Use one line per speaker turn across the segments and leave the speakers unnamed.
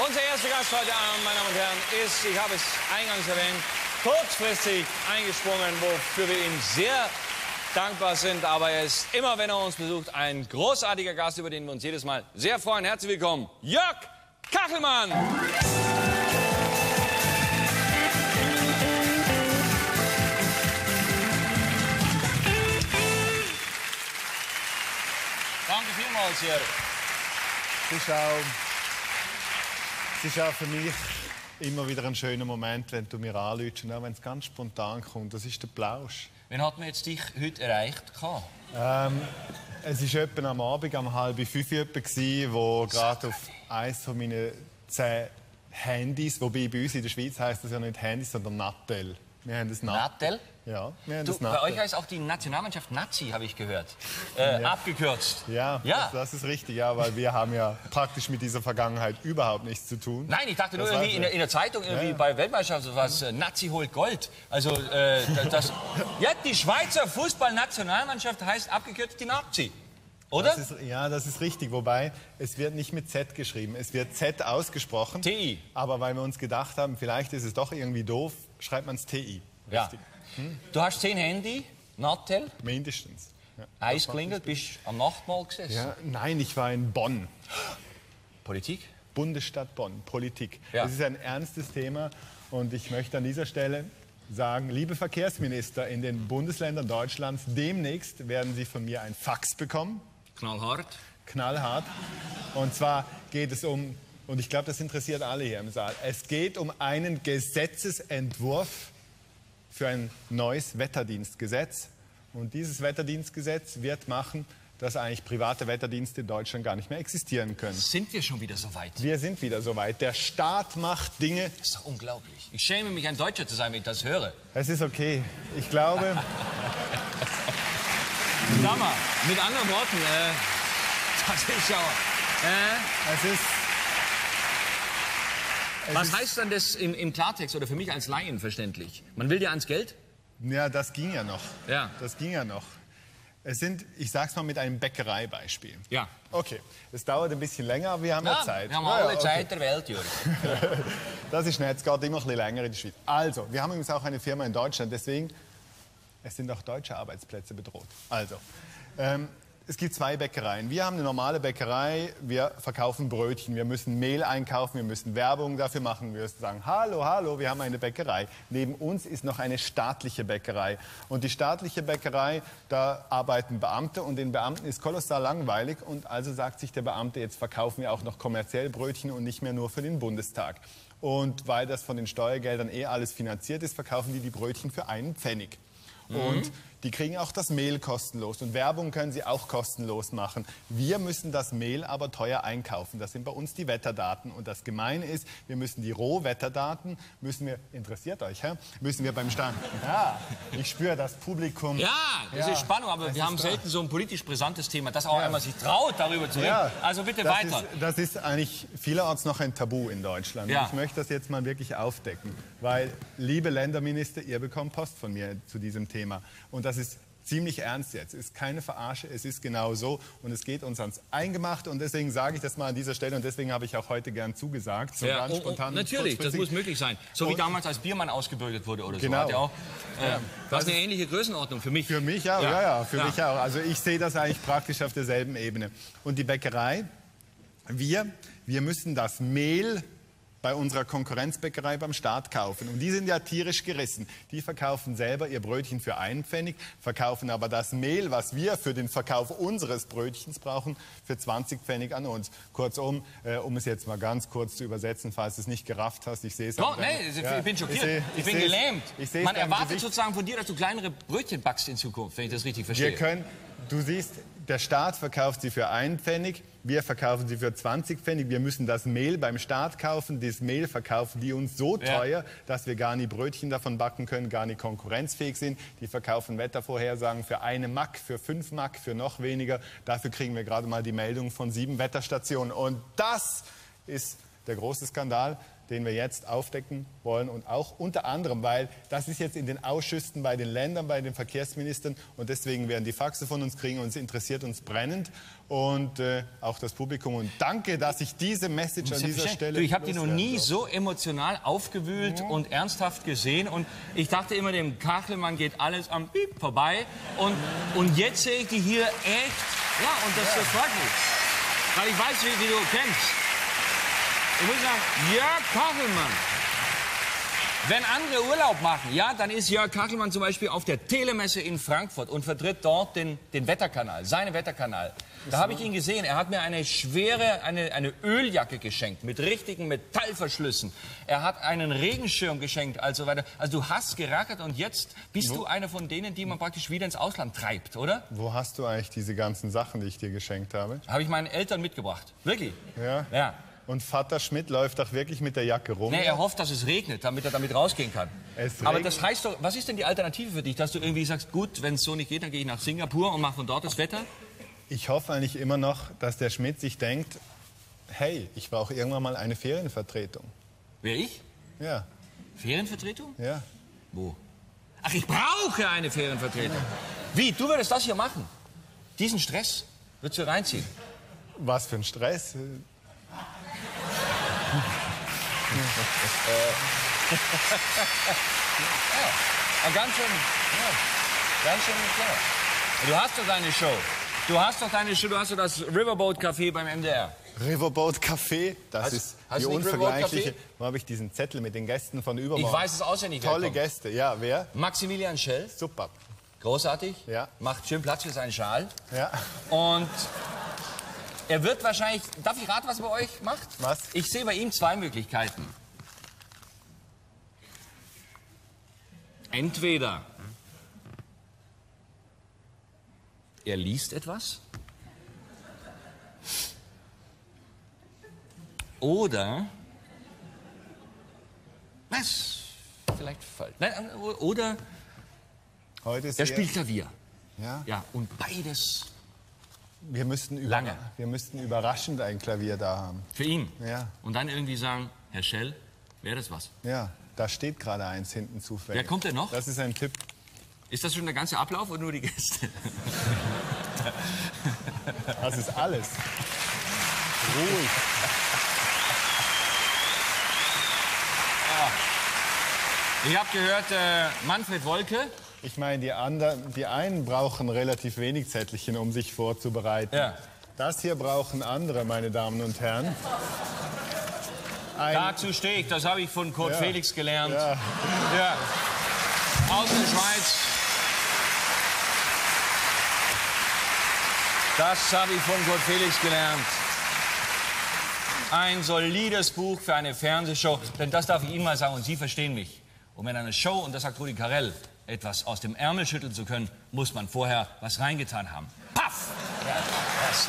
Unser erster Gast heute Abend, meine Damen und Herren, ist, ich habe es eingangs erwähnt, kurzfristig eingesprungen, wofür wir ihm sehr dankbar sind. Aber er ist immer, wenn er uns besucht, ein großartiger Gast, über den wir uns jedes Mal sehr freuen. Herzlich willkommen, Jörg Kachelmann! Danke vielmals, Jörg.
Es ist auch für mich immer wieder ein schöner Moment, wenn du mir anrufst, auch wenn es ganz spontan kommt. Das ist der Plausch.
Wann hat man jetzt dich heute erreicht?
Es war etwa am Abend, um 4:30 wo gerade auf eines von meinen 10 Handys, wobei bei uns in der Schweiz heisst das ja nicht Handys, sondern Nattel. Wir haben das
Nattel?
Ja, wir haben
Du,
das Nattel.
bei euch heißt auch die Nationalmannschaft Nazi, habe ich gehört. Abgekürzt.
Ja,
Ja.
das ist richtig, ja, weil wir haben ja praktisch mit dieser Vergangenheit überhaupt nichts zu tun.
Nein, ich dachte nur
Das
irgendwie
heißt,
in der Zeitung, irgendwie
ja.
bei Weltmeisterschaft, so was, Nazi holt Gold. Also, ja, die Schweizer Fußballnationalmannschaft heißt abgekürzt die Nazi. Oder?
Das ist richtig, wobei es wird nicht mit Z geschrieben, es wird Z ausgesprochen.
TI.
Aber weil wir uns gedacht haben, vielleicht ist es doch irgendwie doof, schreibt man es TI.
Ja. Du hast 10 Handy, Nattel,
Mindestens. Ja,
Eis klingelt, bist am Nachtmahl gesessen.
ja, nein, ich war in Bonn,
Politik?
Bundesstadt Bonn, Politik.
Ja.
Das ist ein ernstes Thema und ich möchte an dieser Stelle sagen, liebe Verkehrsminister in den Bundesländern Deutschlands, demnächst werden Sie von mir ein Fax bekommen.
Knallhart.
Knallhart. Und zwar geht es um, und ich glaube, das interessiert alle hier im Saal, es geht um einen Gesetzesentwurf für ein neues Wetterdienstgesetz. Und dieses Wetterdienstgesetz wird machen, dass eigentlich private Wetterdienste in Deutschland gar nicht mehr existieren können.
Sind wir schon wieder so weit?
Wir sind wieder so weit. Der Staat macht Dinge.
Das ist doch unglaublich. Ich schäme mich, ein Deutscher zu sein, wenn ich das höre.
Es ist okay. Ich glaube,
Sag mal, mit anderen Worten, das ist ja...
es ist...
Was heißt dann das im Klartext oder für mich als Laien verständlich? Man will dir ans Geld?
Ja, das ging ja noch.
Ja.
Das ging ja noch. Es sind, ich sag's mal mit einem Bäckereibeispiel.
Ja.
Okay, es dauert ein bisschen länger, aber wir haben ja Zeit.
Wir haben alle Zeit der Welt, Jürgen.
Das ist schnell, es geht immer ein bisschen länger in der Schweiz. Also, wir haben übrigens auch eine Firma in Deutschland, deswegen, es sind auch deutsche Arbeitsplätze bedroht. Also, es gibt 2 Bäckereien. Wir haben eine normale Bäckerei, wir verkaufen Brötchen, wir müssen Mehl einkaufen, wir müssen Werbung dafür machen, wir müssen sagen, hallo, hallo, wir haben eine Bäckerei. Neben uns ist noch eine staatliche Bäckerei. Und die staatliche Bäckerei, da arbeiten Beamte und den Beamten ist kolossal langweilig. Und also sagt sich der Beamte, jetzt verkaufen wir auch noch kommerziell Brötchen und nicht mehr nur für den Bundestag. Und weil das von den Steuergeldern alles finanziert ist, verkaufen die Brötchen für 1 Pfennig. Und die kriegen auch das Mehl kostenlos. Und Werbung können sie auch kostenlos machen. Wir müssen das Mehl aber teuer einkaufen. Das sind bei uns die Wetterdaten. Und das Gemeine ist, wir müssen die Rohwetterdaten, interessiert euch, hä? Müssen wir beim Stand. Ja, ich spüre das Publikum.
Ja, das ist Spannung, aber wir haben selten so ein politisch brisantes Thema, dass auch einmal sich traut, darüber zu reden.
Ja,
Also bitte weiter.
Das ist eigentlich vielerorts noch ein Tabu in Deutschland.
Ja.
Ich möchte das jetzt mal wirklich aufdecken. Weil, liebe Länderminister, ihr bekommt Post von mir zu diesem Thema. Und das ist ziemlich ernst jetzt. Es ist keine Verarsche, es ist genau so. Und es geht uns ans Eingemachte. Und deswegen sage ich das mal an dieser Stelle. Und deswegen habe ich auch heute gern zugesagt. So ganz spontan.
Natürlich, das muss möglich sein. So wie damals, als Biermann ausgebürgert wurde oder
Genau.
so. Hat ja auch, das ist eine ähnliche Größenordnung für mich.
Für mich auch, ja, für mich auch. Also ich sehe das eigentlich praktisch auf derselben Ebene. Und die Bäckerei, wir müssen das Mehl bei unserer Konkurrenzbäckerei beim Staat kaufen. Und die sind ja tierisch gerissen. Die verkaufen selber ihr Brötchen für 1 Pfennig, verkaufen aber das Mehl, was wir für den Verkauf unseres Brötchens brauchen, für 20 Pfennig an uns. Kurzum, um es jetzt mal ganz kurz zu übersetzen, falls du es nicht gerafft hast, ich sehe es.
Doch, nee, ich bin schockiert. Ich bin gelähmt. Man erwartet sozusagen von dir, dass du kleinere Brötchen backst in Zukunft, wenn ich das richtig verstehe.
Du siehst, der Staat verkauft sie für 1 Pfennig, wir verkaufen sie für 20 Pfennig. Wir müssen das Mehl beim Staat kaufen. Das Mehl verkaufen die uns so teuer, dass wir gar nie Brötchen davon backen können, gar nicht konkurrenzfähig sind. Die verkaufen Wettervorhersagen für 1 Mark, für 5 Mark, für noch weniger. Dafür kriegen wir gerade mal die Meldung von 7 Wetterstationen. Und das ist der große Skandal, den wir jetzt aufdecken wollen und auch unter anderem, weil das ist jetzt in den Ausschüssen bei den Ländern, bei den Verkehrsministern und deswegen werden die Faxe von uns kriegen und es interessiert uns brennend und auch das Publikum und danke, dass ich diese Message an dieser Stelle...
Du, ich habe die noch nie so emotional aufgewühlt und ernsthaft gesehen und ich dachte immer, dem Kachelmann geht alles am Piep vorbei und jetzt sehe ich die hier echt, ja, und das freut mich, weil ich weiß, wie du kennst. Ich muss sagen, Jörg Kachelmann. Wenn andere Urlaub machen, ja, dann ist Jörg Kachelmann zum Beispiel auf der Telemesse in Frankfurt und vertritt dort den Wetterkanal, seinen Wetterkanal. Da habe ich ihn gesehen. Er hat mir eine schwere, eine Öljacke geschenkt mit richtigen Metallverschlüssen. Er hat einen Regenschirm geschenkt, also weiter. Also du hast gerackert und jetzt bist du einer von denen, die man praktisch wieder ins Ausland treibt, oder?
Wo hast du eigentlich diese ganzen Sachen, die ich dir geschenkt habe?
Habe ich meinen Eltern mitgebracht. Wirklich?
Ja?
Ja.
Und Vater Schmidt läuft doch wirklich mit der Jacke rum?
Nee, er hofft, dass es regnet, damit er damit rausgehen kann. Aber das heißt doch, was ist denn die Alternative für dich? Dass du irgendwie sagst, gut, wenn es so nicht geht, dann gehe ich nach Singapur und mache von dort das Wetter?
Ich hoffe eigentlich immer noch, dass der Schmidt sich denkt, hey, ich brauche irgendwann mal eine Ferienvertretung.
Wer, ich?
Ja.
Ferienvertretung?
Ja.
Wo? Ach, ich brauche eine Ferienvertretung. Wie, du würdest das hier machen? Diesen Stress würdest du reinziehen?
Was für ein Stress.
Ja, ganz schön, klar. Du hast doch deine Show. Du hast doch das Riverboat Café beim MDR.
Riverboat Café, das ist die unvergleichliche. Wo habe ich diesen Zettel mit den Gästen von übermorgen?
Ich weiß es auswendig.
Tolle Gäste, ja, wer?
Maximilian Schell.
Super.
Großartig.
Ja.
Macht schön Platz für seinen Schal.
Ja.
Und er wird wahrscheinlich... Darf ich raten, was er bei euch macht?
Was?
Ich sehe bei ihm zwei Möglichkeiten. Entweder er liest etwas oder was vielleicht falsch. Nein, oder
Heute ist
er spielt Klavier.
Ja.
Ja, und beides
Wir müssten überraschend ein Klavier da haben.
für ihn.
Ja.
Und dann irgendwie sagen, Herr Schell, wäre das was?
Ja, da steht gerade eins hinten zufällig.
Wer kommt denn noch?
Das ist ein Tipp.
Ist das schon der ganze Ablauf oder nur die Gäste?
Das ist alles. Ruhig.
Ich habe gehört, Manfred Wolke.
Ich meine, die einen brauchen relativ wenig Zettelchen, um sich vorzubereiten.
Ja.
Das hier brauchen andere, meine Damen und Herren.
Dazu stehe ich, das habe ich von Kurt Felix gelernt.
Ja.
Ja. Aus der Schweiz. Das habe ich von Kurt Felix gelernt. Ein solides Buch für eine Fernsehshow. Denn das darf ich Ihnen mal sagen und Sie verstehen mich. Um in einer Show, und das sagt Rudi Carrell, etwas aus dem Ärmel schütteln zu können, muss man vorher was reingetan haben. Paff! Ja, das.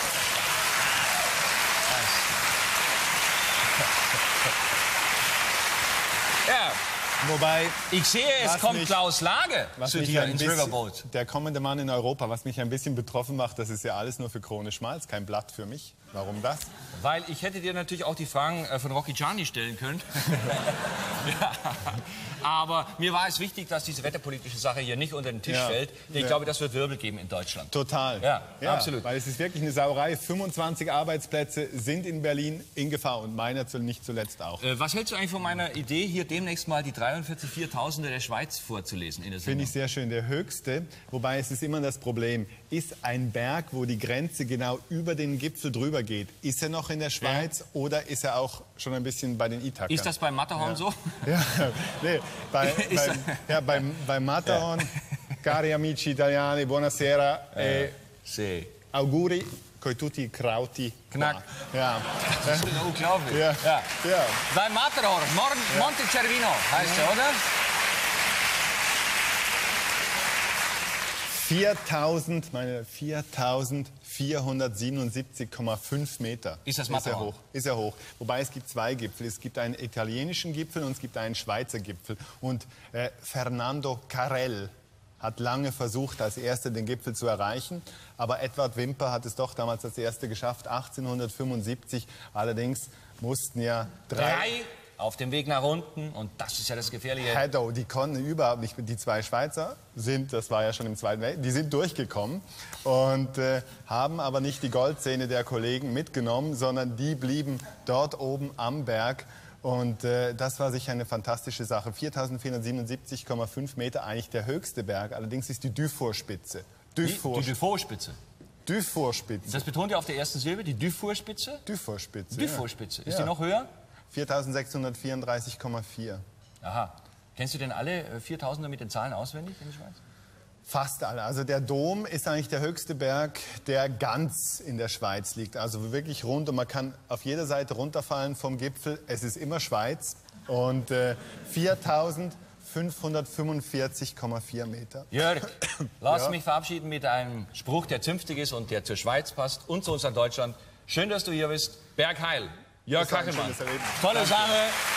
Ja,
Wobei,
ich sehe, es kommt Klaus Lage zu dir ins Riverboat.
Der kommende Mann in Europa, was mich ein bisschen betroffen macht, das ist ja alles nur für Krone Schmalz, kein Blatt für mich. Warum das?
Weil ich hätte dir natürlich auch die Fragen von Rocky Gianni stellen können. Ja. Aber mir war es wichtig, dass diese wetterpolitische Sache hier nicht unter den Tisch fällt. Denn ich glaube, das wird Wirbel geben in Deutschland.
Total.
Ja, absolut.
Weil es ist wirklich eine Sauerei. 25 Arbeitsplätze sind in Berlin in Gefahr und meiner nicht zuletzt auch.
Was hältst du eigentlich von meiner Idee, hier demnächst mal die 43 Viertausende der Schweiz vorzulesen in der Sendung?
Finde ich sehr schön. Der höchste, wobei es ist immer das Problem, ist ein Berg, wo die Grenze genau über den Gipfel drüber geht. Ist er noch in der Schweiz oder ist er auch schon ein bisschen bei den Ithaka?
Ist das beim Matterhorn so?
Ja, nee, beim Matterhorn, cari amici italiani, buonasera e
See.
auguri coi tutti i krauti.
Knack.
Ja.
Das ist unglaublich.
Ja.
Ja.
Ja.
Beim Matterhorn, Monte Cervino heißt er, oder?
4.477,5 Meter.
Ist das Matterhorn?
Ist er hoch. Wobei es gibt zwei Gipfel. Es gibt einen italienischen Gipfel und es gibt einen Schweizer Gipfel. Und Fernando Carrell hat lange versucht, als Erster den Gipfel zu erreichen. Aber Edward Wimper hat es doch damals als Erster geschafft, 1875. Allerdings mussten ja drei
auf dem Weg nach unten, und das ist ja das Gefährliche.
Haddow, die konnten überhaupt nicht. Die zwei Schweizer das war ja schon im Zweiten Weltkrieg, die sind durchgekommen und haben aber nicht die Goldzähne der Kollegen mitgenommen, sondern die blieben dort oben am Berg. Und das war sicher eine fantastische Sache. 4.477,5 Meter, eigentlich der höchste Berg. Allerdings ist die Dufour-Spitze.
Die Dufour-Spitze.
Dufour-Spitze.
Das betont ihr auf der ersten Silbe, die Dufour-Spitze?
Dufour-Spitze.
Dufour-Spitze. Ist
Ja.
die noch höher?
4.634,4.
Aha. Kennst du denn alle 4000er mit den Zahlen auswendig in der Schweiz?
Fast alle. Also der Dom ist eigentlich der höchste Berg, der ganz in der Schweiz liegt. Also wirklich rund, und man kann auf jeder Seite runterfallen vom Gipfel. Es ist immer Schweiz. Und 4.545,4 Meter.
Jörg, lass mich verabschieden mit einem Spruch, der zünftig ist und der zur Schweiz passt und zu uns an Deutschland. Schön, dass du hier bist. Bergheil. Jörg
Das war ein
Kachelmann.
schönes Erlebnis.
Tolle Sache.